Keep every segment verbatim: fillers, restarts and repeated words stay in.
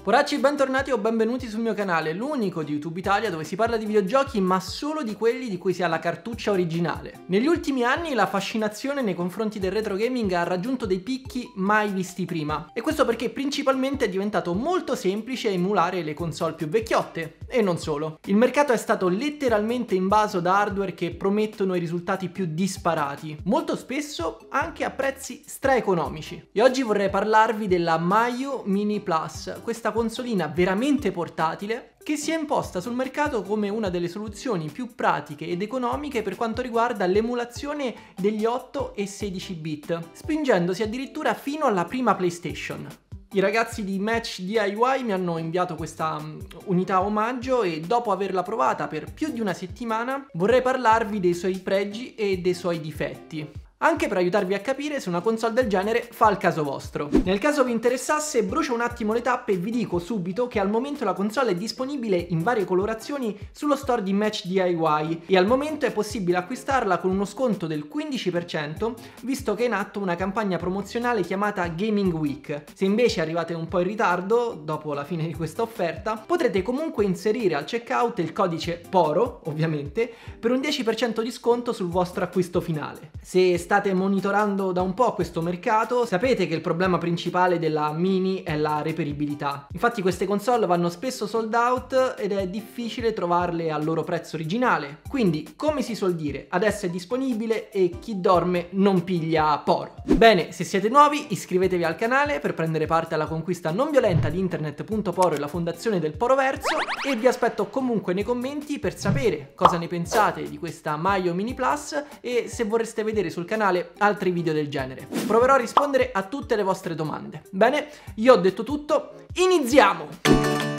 Poracci, bentornati o benvenuti sul mio canale, l'unico di YouTube Italia dove si parla di videogiochi ma solo di quelli di cui si ha la cartuccia originale. Negli ultimi anni la fascinazione nei confronti del retro gaming ha raggiunto dei picchi mai visti prima, e questo perché principalmente è diventato molto semplice emulare le console più vecchiotte, e non solo. Il mercato è stato letteralmente invaso da hardware che promettono i risultati più disparati, molto spesso anche a prezzi straeconomici. E oggi vorrei parlarvi della Mayu Mini Plus, questa consolina veramente portatile che si è imposta sul mercato come una delle soluzioni più pratiche ed economiche per quanto riguarda l'emulazione degli otto e sedici bit, spingendosi addirittura fino alla prima PlayStation. I ragazzi di Match D I Y mi hanno inviato questa um, unità omaggio e dopo averla provata per più di una settimana vorrei parlarvi dei suoi pregi e dei suoi difetti, anche per aiutarvi a capire se una console del genere fa il caso vostro. Nel caso vi interessasse, brucio un attimo le tappe e vi dico subito che al momento la console è disponibile in varie colorazioni sullo store di Match D I Y e al momento è possibile acquistarla con uno sconto del quindici per cento, visto che è in atto una campagna promozionale chiamata Gaming Week. Se invece arrivate un po' in ritardo, dopo la fine di questa offerta, potrete comunque inserire al checkout il codice PORO, ovviamente, per un dieci per cento di sconto sul vostro acquisto finale. Se state monitorando da un po' questo mercato, sapete che il problema principale della Mini è la reperibilità. Infatti queste console vanno spesso sold out ed è difficile trovarle al loro prezzo originale. Quindi, come si suol dire, adesso è disponibile e chi dorme non piglia poro. Bene, se siete nuovi iscrivetevi al canale per prendere parte alla conquista non violenta di internet punto poro e la fondazione del Poroverso, e vi aspetto comunque nei commenti per sapere cosa ne pensate di questa Mayu Mini Plus e se vorreste vedere sul canale altri video del genere. Proverò a rispondere a tutte le vostre domande. Bene, io ho detto tutto, iniziamo!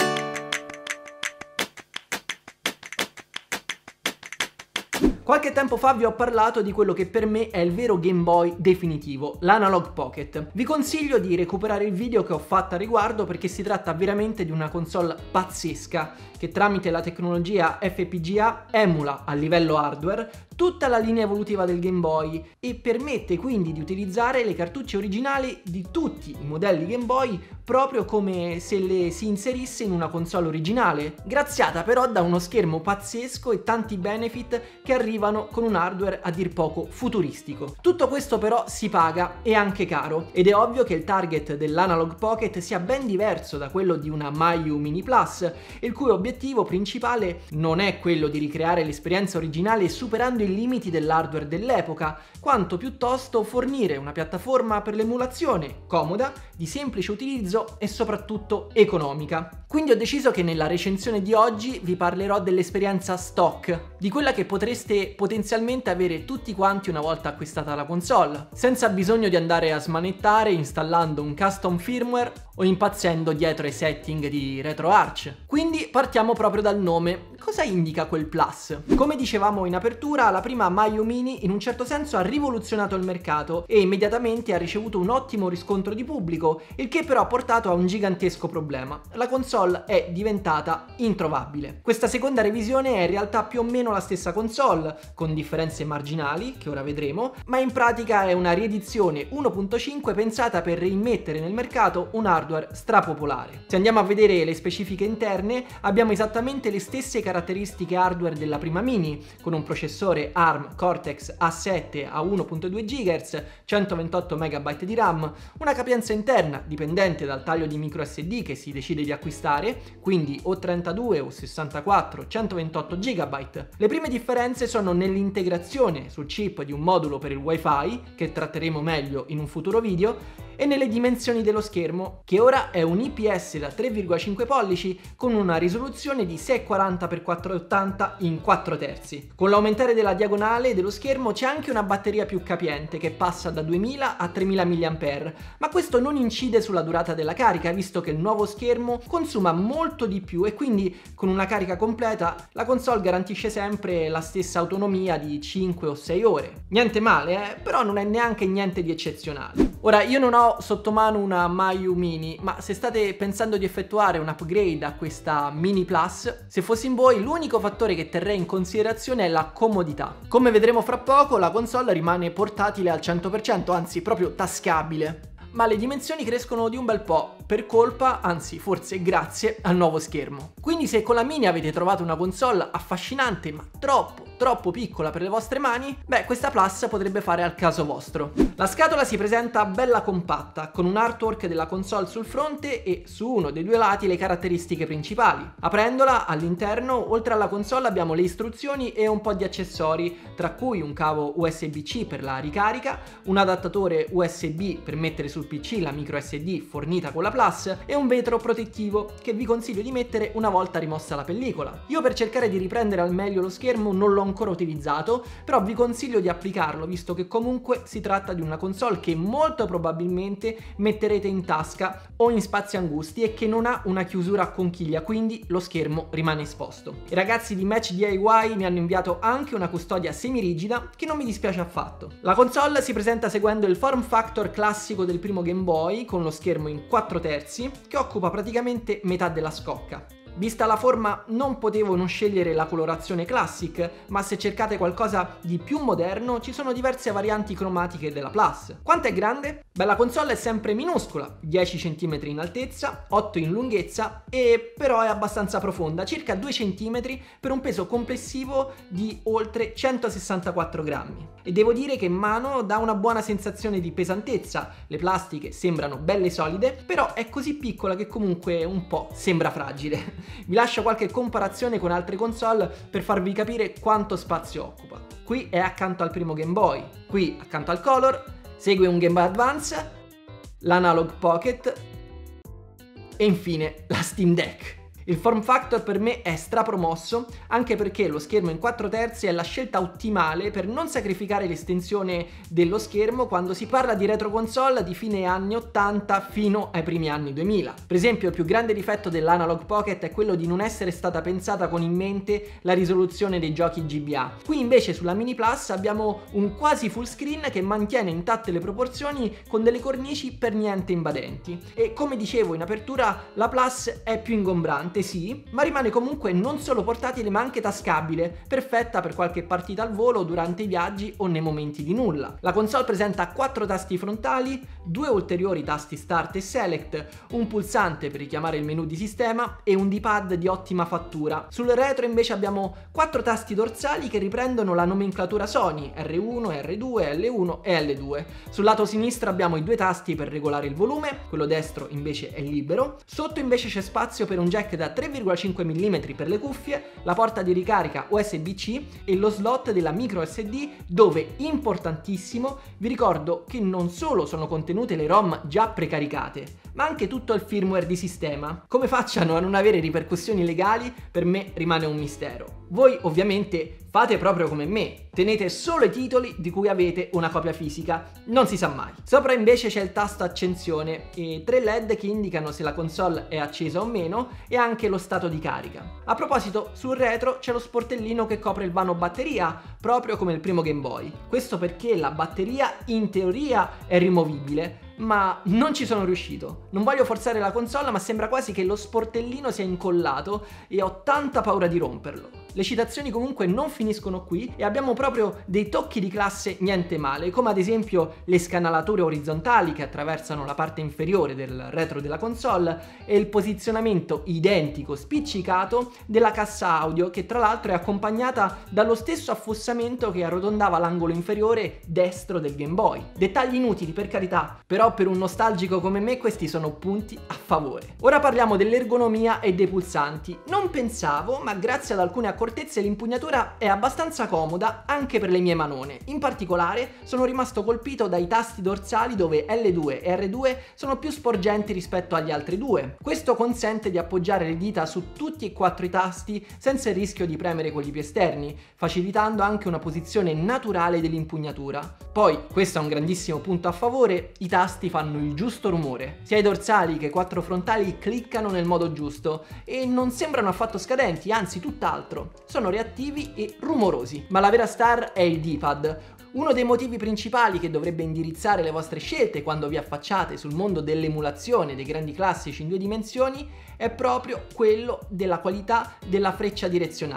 Qualche tempo fa vi ho parlato di quello che per me è il vero Game Boy definitivo, l'Analog Pocket. Vi consiglio di recuperare il video che ho fatto a riguardo perché si tratta veramente di una console pazzesca che tramite la tecnologia F P G A emula a livello hardware tutta la linea evolutiva del Game Boy e permette quindi di utilizzare le cartucce originali di tutti i modelli Game Boy proprio come se le si inserisse in una console originale, graziata però da uno schermo pazzesco e tanti benefit che arrivano con un hardware a dir poco futuristico. Tutto questo però si paga e anche caro, ed è ovvio che il target dell'Analog Pocket sia ben diverso da quello di una Mayu Mini Plus, il cui obiettivo principale non è quello di ricreare l'esperienza originale superando i limiti dell'hardware dell'epoca, quanto piuttosto fornire una piattaforma per l'emulazione comoda, di semplice utilizzo e soprattutto economica. Quindi ho deciso che nella recensione di oggi vi parlerò dell'esperienza stock, di quella che potreste potenzialmente avere tutti quanti una volta acquistata la console, senza bisogno di andare a smanettare installando un custom firmware o impazzendo dietro ai setting di RetroArch. Quindi partiamo proprio dal nome. Cosa indica quel plus? Come dicevamo in apertura, la prima Mayu Mini in un certo senso ha rivoluzionato il mercato e immediatamente ha ricevuto un ottimo riscontro di pubblico, il che però ha portato a un gigantesco problema. La console è diventata introvabile. Questa seconda revisione è in realtà più o meno la stessa console, con differenze marginali, che ora vedremo, ma in pratica è una riedizione uno punto cinque pensata per reimmettere nel mercato un hardware strapopolare. Se andiamo a vedere le specifiche interne, abbiamo esattamente le stesse caratteristiche hardware della prima Mini, con un processore ARM Cortex A sette a uno virgola due gigahertz, centoventotto megabyte di RAM, una capienza interna dipendente dal taglio di micro S D che si decide di acquistare, quindi o trentadue o sessantaquattro, centoventotto gigabyte. Le prime differenze sono nell'integrazione sul chip di un modulo per il Wi-Fi, che tratteremo meglio in un futuro video, e nelle dimensioni dello schermo, che ora è un I P S da tre virgola cinque pollici con una risoluzione di seicentoquaranta per quattrocentottanta in quattro terzi. Con l'aumentare della diagonale dello schermo c'è anche una batteria più capiente che passa da duemila a tremila milliampere, ma questo non incide sulla durata della carica, visto che il nuovo schermo consuma molto di più e quindi con una carica completa la console garantisce sempre la stessa autonomia di cinque o sei ore. Niente male, eh? Però non è neanche niente di eccezionale. Ora, io non ho sotto mano una Mayu Mini, ma se state pensando di effettuare un upgrade a questa Mini Plus, se fossi in voi l'unico fattore che terrei in considerazione è la comodità. Come vedremo fra poco, la console rimane portatile al cento per cento, anzi proprio tascabile. ma le dimensioni crescono di un bel po' per colpa, anzi forse grazie al nuovo schermo. Quindi se con la Mini avete trovato una console affascinante ma troppo troppo piccola per le vostre mani, beh, questa Plus potrebbe fare al caso vostro. La scatola si presenta bella compatta, con un artwork della console sul fronte e su uno dei due lati le caratteristiche principali. Aprendola, all'interno, oltre alla console abbiamo le istruzioni e un po' di accessori, tra cui un cavo U S B C per la ricarica, un adattatore U S B per mettere sul P C la micro S D fornita con la Plus e un vetro protettivo che vi consiglio di mettere una volta rimossa la pellicola. Io per cercare di riprendere al meglio lo schermo non l'ho ancora utilizzato, però vi consiglio di applicarlo visto che comunque si tratta di una console che molto probabilmente metterete in tasca o in spazi angusti e che non ha una chiusura a conchiglia, quindi lo schermo rimane esposto. I ragazzi di Match D I Y mi hanno inviato anche una custodia semirigida che non mi dispiace affatto. La console si presenta seguendo il form factor classico del primo Game Boy, con lo schermo in quattro terzi che occupa praticamente metà della scocca. Vista la forma non potevo non scegliere la colorazione classic, ma se cercate qualcosa di più moderno ci sono diverse varianti cromatiche della Plus. Quanto è grande? Beh, la console è sempre minuscola, dieci centimetri in altezza, otto in lunghezza e però è abbastanza profonda, circa due centimetri per un peso complessivo di oltre centosessantaquattro grammi. E devo dire che in mano dà una buona sensazione di pesantezza, le plastiche sembrano belle solide, però è così piccola che comunque un po' sembra fragile. Vi lascio qualche comparazione con altre console per farvi capire quanto spazio occupa. Qui è accanto al primo Game Boy, qui accanto al Color, segue un Game Boy Advance, l'Analog Pocket e infine la Steam Deck. Il form factor per me è strapromosso, anche perché lo schermo in quattro terzi è la scelta ottimale per non sacrificare l'estensione dello schermo quando si parla di retro console di fine anni ottanta fino ai primi anni duemila. Per esempio, il più grande difetto dell'Analog Pocket è quello di non essere stata pensata con in mente la risoluzione dei giochi G B A. Qui invece sulla Mini Plus abbiamo un quasi full screen che mantiene intatte le proporzioni con delle cornici per niente invadenti. E come dicevo in apertura, la Plus è più ingombrante, sì, ma rimane comunque non solo portatile ma anche tascabile, perfetta per qualche partita al volo durante i viaggi o nei momenti di nulla. La console presenta quattro tasti frontali, due ulteriori tasti Start e Select, un pulsante per richiamare il menu di sistema e un D-pad di ottima fattura. Sul retro invece abbiamo quattro tasti dorsali che riprendono la nomenclatura Sony, R uno, R due, L uno e L due. Sul lato sinistro abbiamo i due tasti per regolare il volume, quello destro invece è libero. Sotto invece c'è spazio per un jack da tre virgola cinque millimetri per le cuffie, la porta di ricarica U S B C e lo slot della micro S D, dove, importantissimo, vi ricordo che non solo sono contenute le ROM già precaricate, ma anche tutto il firmware di sistema. Come facciano a non avere ripercussioni legali per me rimane un mistero. Voi ovviamente fate proprio come me, tenete solo i titoli di cui avete una copia fisica, non si sa mai. Sopra invece c'è il tasto accensione e tre L E D che indicano se la console è accesa o meno e anche lo stato di carica. A proposito, sul retro c'è lo sportellino che copre il vano batteria, proprio come il primo Game Boy. Questo perché la batteria in teoria è rimovibile, ma non ci sono riuscito. Non voglio forzare la console, ma sembra quasi che lo sportellino sia incollato e ho tanta paura di romperlo. Le citazioni comunque non finiscono qui e abbiamo proprio dei tocchi di classe niente male, come ad esempio le scanalature orizzontali che attraversano la parte inferiore del retro della console e il posizionamento identico, spiccicato, della cassa audio, che tra l'altro è accompagnata dallo stesso affossamento che arrotondava l'angolo inferiore destro del Game Boy. Dettagli inutili, per carità, però per un nostalgico come me questi sono punti a favore. Ora parliamo dell'ergonomia e dei pulsanti. Non pensavo, ma grazie ad alcune accortezze l'impugnatura è abbastanza comoda anche per le mie manone. In particolare sono rimasto colpito dai tasti dorsali dove L due e R due sono più sporgenti rispetto agli altri due. Questo consente di appoggiare le dita su tutti e quattro i tasti senza il rischio di premere con gli piedi esterni, facilitando anche una posizione naturale dell'impugnatura. Poi, questo è un grandissimo punto a favore, i tasti fanno il giusto rumore. Sia i dorsali che i quattro frontali cliccano nel modo giusto e non sembrano affatto scadenti, anzi tutt'altro. Sono reattivi e rumorosi. Ma la vera star è il D-pad. Uno dei motivi principali che dovrebbe indirizzare le vostre scelte quando vi affacciate sul mondo dell'emulazione dei grandi classici in due dimensioni è proprio quello della qualità della freccia direzionale.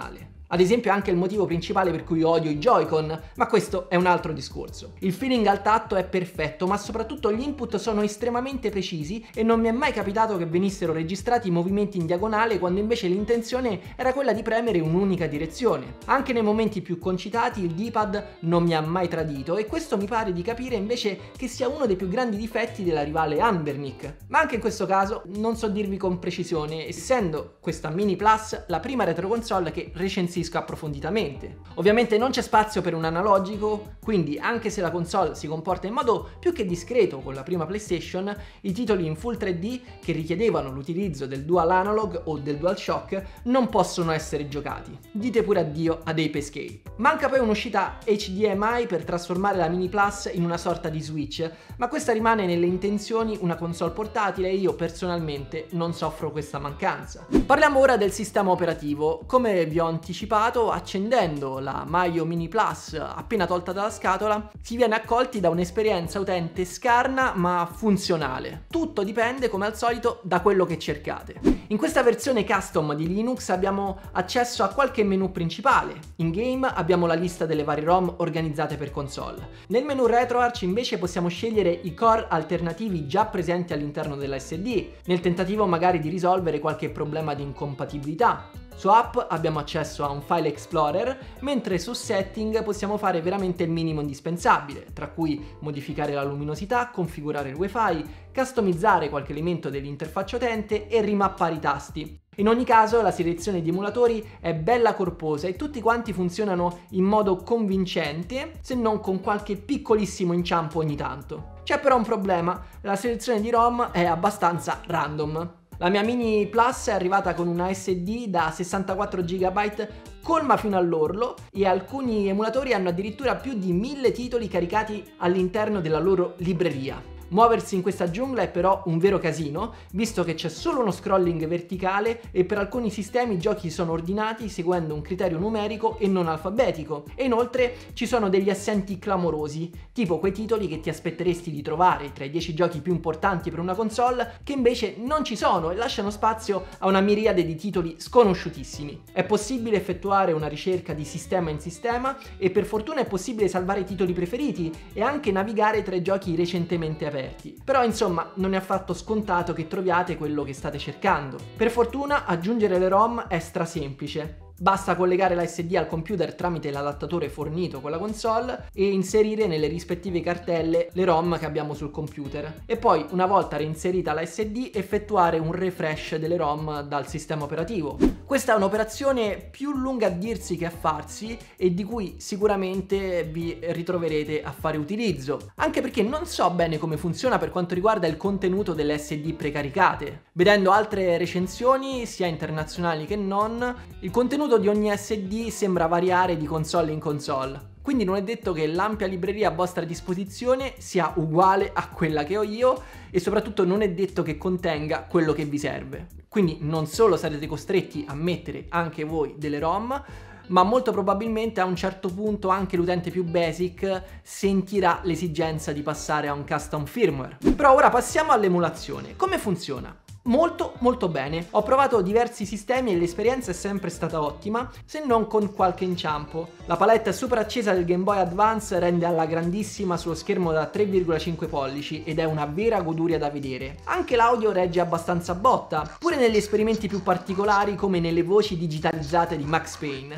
Ad esempio è anche il motivo principale per cui odio i Joy-Con, ma questo è un altro discorso. Il feeling al tatto è perfetto, ma soprattutto gli input sono estremamente precisi e non mi è mai capitato che venissero registrati i movimenti in diagonale quando invece l'intenzione era quella di premere un'unica direzione. Anche nei momenti più concitati il D-pad non mi ha mai tradito e questo mi pare di capire invece che sia uno dei più grandi difetti della rivale Anbernic. Ma anche in questo caso non so dirvi con precisione, essendo questa Mini Plus la prima retroconsole che recensisco approfonditamente. Ovviamente non c'è spazio per un analogico, quindi anche se la console si comporta in modo più che discreto con la prima PlayStation, i titoli in Full tre D che richiedevano l'utilizzo del Dual Analog o del DualShock non possono essere giocati. Dite pure addio ad Ape Escape. Manca poi un'uscita H D M I per trasformare la Mini Plus in una sorta di Switch, ma questa rimane nelle intenzioni una console portatile e io personalmente non soffro questa mancanza. Parliamo ora del sistema operativo. Come vi ho anticipato, accendendo la Maio Mini Plus appena tolta dalla scatola si viene accolti da un'esperienza utente scarna ma funzionale. Tutto dipende come al solito da quello che cercate. In questa versione custom di Linux abbiamo accesso a qualche menu principale. In game abbiamo la lista delle varie ROM organizzate per console. Nel menu RetroArch invece possiamo scegliere i core alternativi già presenti all'interno della S D, nel tentativo magari di risolvere qualche problema di incompatibilità. Su App abbiamo accesso a un File Explorer, mentre su Setting possiamo fare veramente il minimo indispensabile, tra cui modificare la luminosità, configurare il Wi-Fi, customizzare qualche elemento dell'interfaccia utente e rimappare i tasti. In ogni caso la selezione di emulatori è bella corposa e tutti quanti funzionano in modo convincente, se non con qualche piccolissimo inciampo ogni tanto. C'è però un problema, la selezione di ROM è abbastanza random. La mia Mini Plus è arrivata con una S D da sessantaquattro giga colma fino all'orlo e alcuni emulatori hanno addirittura più di mille titoli caricati all'interno della loro libreria. Muoversi in questa giungla è però un vero casino, visto che c'è solo uno scrolling verticale e per alcuni sistemi i giochi sono ordinati seguendo un criterio numerico e non alfabetico, e inoltre ci sono degli assenti clamorosi, tipo quei titoli che ti aspetteresti di trovare tra i dieci giochi più importanti per una console, che invece non ci sono e lasciano spazio a una miriade di titoli sconosciutissimi. È possibile effettuare una ricerca di sistema in sistema e per fortuna è possibile salvare i titoli preferiti e anche navigare tra i giochi recentemente aperti. Però insomma non è affatto scontato che troviate quello che state cercando. Per fortuna aggiungere le ROM è strasemplice. Basta collegare la S D al computer tramite l'adattatore fornito con la console e inserire nelle rispettive cartelle le ROM che abbiamo sul computer. E poi, una volta reinserita la S D, effettuare un refresh delle ROM dal sistema operativo. Questa è un'operazione più lunga a dirsi che a farsi e di cui sicuramente vi ritroverete a fare utilizzo, anche perché non so bene come funziona per quanto riguarda il contenuto delle S D precaricate. Vedendo altre recensioni, sia internazionali che non, il contenuto di ogni S D sembra variare di console in console. Quindi non è detto che l'ampia libreria a vostra disposizione sia uguale a quella che ho io e soprattutto non è detto che contenga quello che vi serve. Quindi non solo sarete costretti a mettere anche voi delle ROM, ma molto probabilmente a un certo punto anche l'utente più basic sentirà l'esigenza di passare a un custom firmware. Però ora passiamo all'emulazione. Come funziona? Molto molto bene. Ho provato diversi sistemi e l'esperienza è sempre stata ottima, se non con qualche inciampo. La palette super accesa del Game Boy Advance rende alla grandissima sullo schermo da tre virgola cinque pollici ed è una vera goduria da vedere. Anche l'audio regge abbastanza botta, pure negli esperimenti più particolari come nelle voci digitalizzate di Max Payne.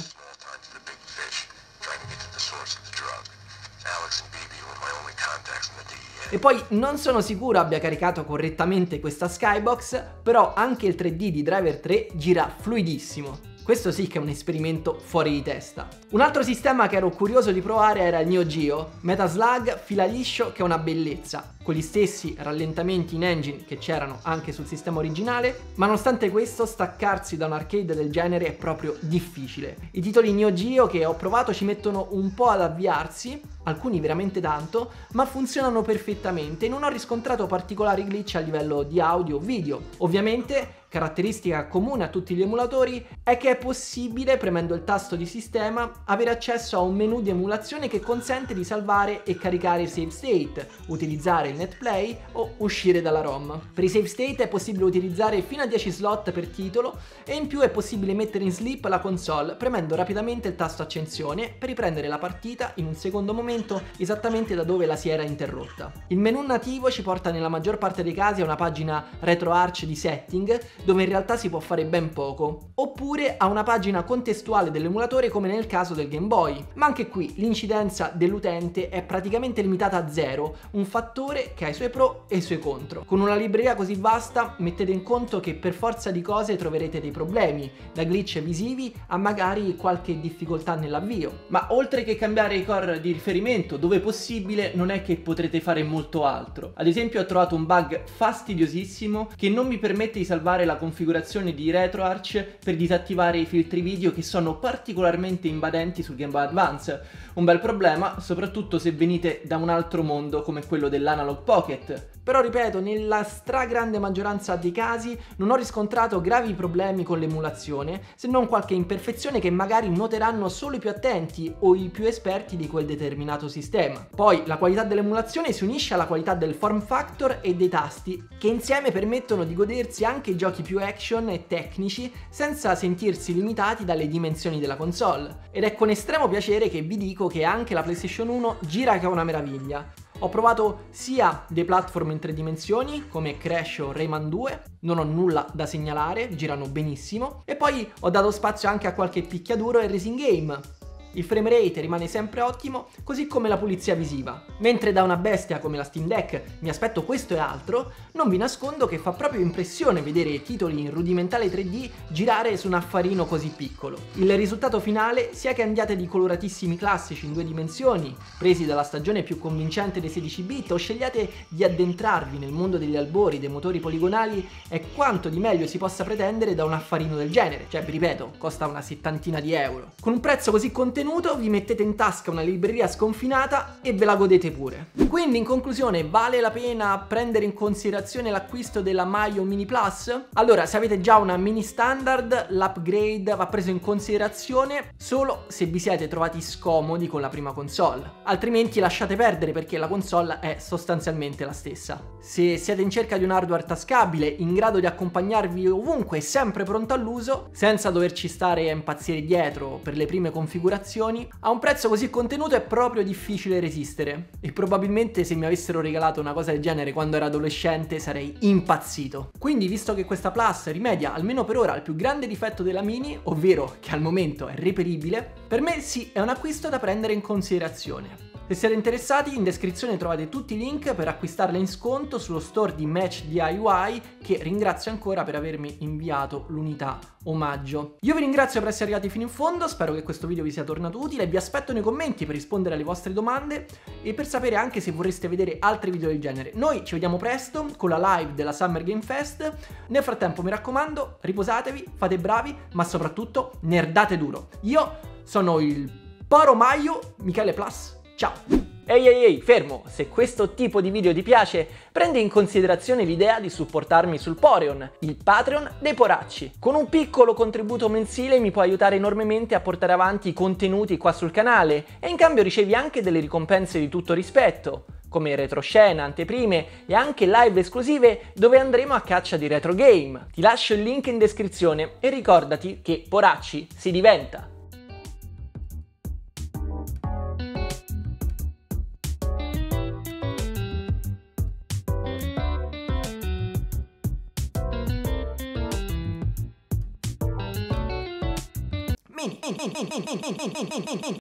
E poi non sono sicuro abbia caricato correttamente questa Skybox, però anche il tre D di Driver tre gira fluidissimo. Questo sì che è un esperimento fuori di testa. Un altro sistema che ero curioso di provare era il Neo Geo. Metaslug fila liscio che è una bellezza, con gli stessi rallentamenti in engine che c'erano anche sul sistema originale, ma nonostante questo staccarsi da un arcade del genere è proprio difficile. I titoli Neo Geo che ho provato ci mettono un po' ad avviarsi, alcuni veramente tanto, ma funzionano perfettamente e non ho riscontrato particolari glitch a livello di audio o video. Ovviamente caratteristica comune a tutti gli emulatori è che è possibile, premendo il tasto di sistema, avere accesso a un menu di emulazione che consente di salvare e caricare i save state, utilizzare il netplay o uscire dalla ROM. Per i save state è possibile utilizzare fino a dieci slot per titolo e in più è possibile mettere in sleep la console premendo rapidamente il tasto accensione per riprendere la partita in un secondo momento esattamente da dove la si era interrotta. Il menu nativo ci porta nella maggior parte dei casi a una pagina RetroArch di setting dove in realtà si può fare ben poco, oppure a una pagina contestuale dell'emulatore come nel caso del Game Boy, ma anche qui l'incidenza dell'utente è praticamente limitata a zero, un fattore che ha i suoi pro e i suoi contro. Con una libreria così vasta mettete in conto che per forza di cose troverete dei problemi, da glitch visivi a magari qualche difficoltà nell'avvio. Ma oltre che cambiare i core di riferimento dove possibile, non è che potrete fare molto altro. Ad esempio ho trovato un bug fastidiosissimo che non mi permette di salvare la configurazione di RetroArch per disattivare i filtri video che sono particolarmente invadenti sul Game Boy Advance. Un bel problema, soprattutto se venite da un altro mondo come quello dell'Analog Pocket. Però ripeto, nella stragrande maggioranza dei casi non ho riscontrato gravi problemi con l'emulazione, se non qualche imperfezione che magari noteranno solo i più attenti o i più esperti di quel determinato sistema. Poi la qualità dell'emulazione si unisce alla qualità del form factor e dei tasti, che insieme permettono di godersi anche i giochi più action e tecnici senza sentirsi limitati dalle dimensioni della console. Ed è con estremo piacere che vi dico che anche la PlayStation uno gira che è una meraviglia. Ho provato sia dei platform in tre dimensioni come Crash o Rayman due, non ho nulla da segnalare, girano benissimo, e poi ho dato spazio anche a qualche picchiaduro e racing game. Il frame rate rimane sempre ottimo, così come la pulizia visiva. Mentre da una bestia come la Steam Deck mi aspetto questo e altro, non vi nascondo che fa proprio impressione vedere titoli in rudimentale tre D girare su un affarino così piccolo. Il risultato finale, sia che andiate di coloratissimi classici in due dimensioni, presi dalla stagione più convincente dei sedici bit, o scegliate di addentrarvi nel mondo degli albori dei motori poligonali, è quanto di meglio si possa pretendere da un affarino del genere. Cioè, vi ripeto, costa una settantina di euro. Con un prezzo così contenuto vi mettete in tasca una libreria sconfinata e ve la godete pure. Quindi in conclusione, vale la pena prendere in considerazione l'acquisto della Maio Mini Plus? Allora, se avete già una mini standard, l'upgrade va preso in considerazione solo se vi siete trovati scomodi con la prima console, altrimenti lasciate perdere perché la console è sostanzialmente la stessa. Se siete in cerca di un hardware tascabile in grado di accompagnarvi ovunque e sempre pronto all'uso, senza doverci stare a impazzire dietro per le prime configurazioni, a un prezzo così contenuto è proprio difficile resistere, e probabilmente se mi avessero regalato una cosa del genere quando ero adolescente sarei impazzito. Quindi, visto che questa Plus rimedia almeno per ora al più grande difetto della Mini, ovvero che al momento è reperibile, per me sì, è un acquisto da prendere in considerazione. Se siete interessati, in descrizione trovate tutti i link per acquistarla in sconto sullo store di Match D I Y, che ringrazio ancora per avermi inviato l'unità omaggio. Io vi ringrazio per essere arrivati fino in fondo, spero che questo video vi sia tornato utile, vi aspetto nei commenti per rispondere alle vostre domande e per sapere anche se vorreste vedere altri video del genere. Noi ci vediamo presto con la live della Summer Game Fest. Nel frattempo, mi raccomando, riposatevi, fate bravi, ma soprattutto nerdate duro. Io sono il Poro Maio Michele Plus. Ciao! Ehi ehi ehi, fermo! Se questo tipo di video ti piace, prendi in considerazione l'idea di supportarmi sul Poreon, il Patreon dei poracci. Con un piccolo contributo mensile mi puoi aiutare enormemente a portare avanti i contenuti qua sul canale e in cambio ricevi anche delle ricompense di tutto rispetto, come retroscena, anteprime e anche live esclusive dove andremo a caccia di retro game. Ti lascio il link in descrizione e ricordati che poracci si diventa! Mini, mini, mini, mini, mini, mini, mini, mini.